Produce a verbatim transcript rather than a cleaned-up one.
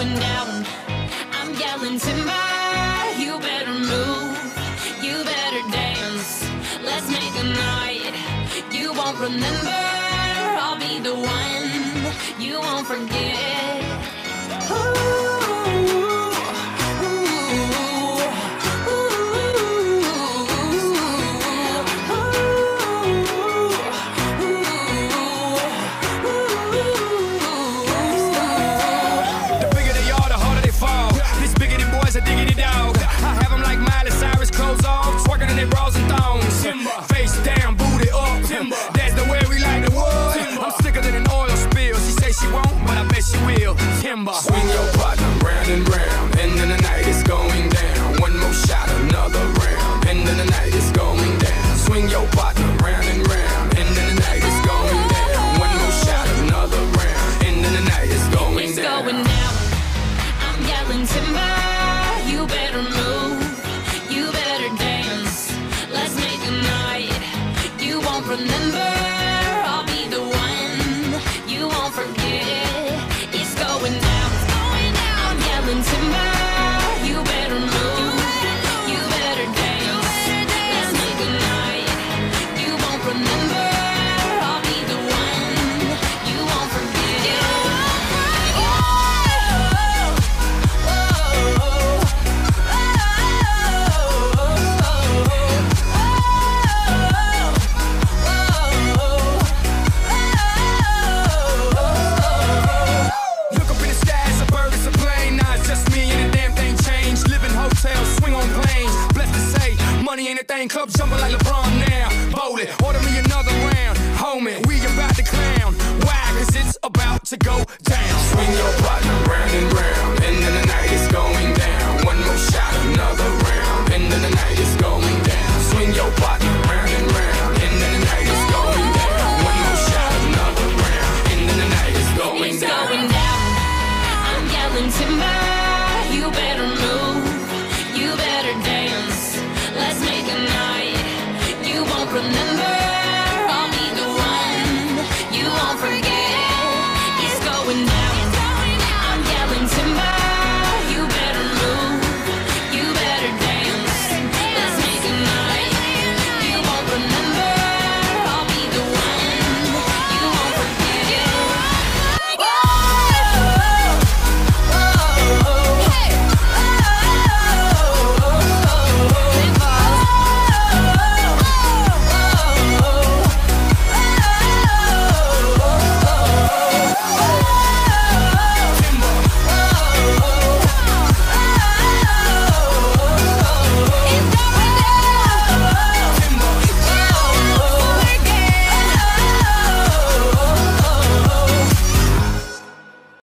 going down. I'm yelling timber, you better move, you better dance. Let's make a night you won't remember. I'll be the one you won't forget. Ooh. Bras and thongs, timber. Face down, booty up, timber. That's the way we like the wood. Timber. I'm sicker than an oil spill. She say she won't, but I bet she will. Timber. Swing your partner round and round, and then the night is going down. One more shot, another round, and then the night is going down. Swing your partner round and round, and then the night is going down. One more shot, another round, and then the night is going it's down. It's going down. I'm yelling timber, you better move, you better dance. Let's make a night you won't remember. I'll be the one you won't forget. It's going down, it's going down. I'm yelling timber, you better move, you better dance. Let's make a night you won't remember. I'll be the one you won't forget. Oh, oh, oh, oh. Money ain't a thing, club jumping like LeBron now. Bowl it, order me another round. Homie, we about to clown. Why? Cause it's about to go down. Swing your partner round and round, and then the night is going down. One more shot, another round, and then the night is going down. Swing your partner round and round, and then the night is going down. One more shot, another round, and then the night is going it's down. It's going down. I'm yelling timber, you better move, you better dance. Let's make a night you won't remember.